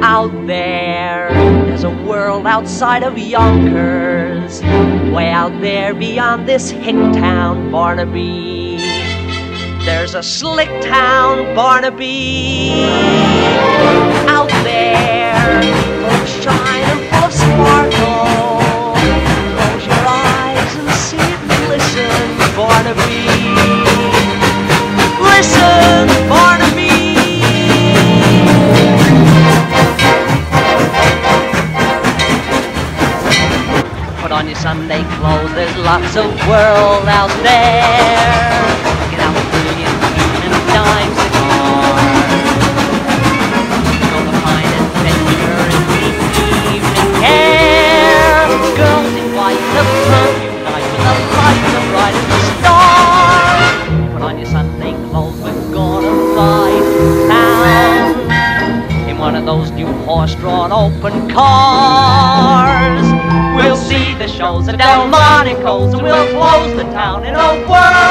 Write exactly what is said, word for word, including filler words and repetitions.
Out there, there's a world outside of Yonkers, way out there beyond this hick town, Barnaby. There's a slick town, Barnaby. Out there, full of shine and full of sparkle. Close your eyes and see it and listen, Barnaby. Listen, Barnaby. Put on your Sunday clothes, there's lots of world out there. Get out the brilliant green and a dime cigar. Go to find adventure and deep evening air. Girls in white, the perfume night with the lights as bright as the stars. Put on your Sunday clothes, we're gonna ride town in one of those new horse-drawn open cars. We'll see the shows at Delmonico's and we'll close the town in a whirl.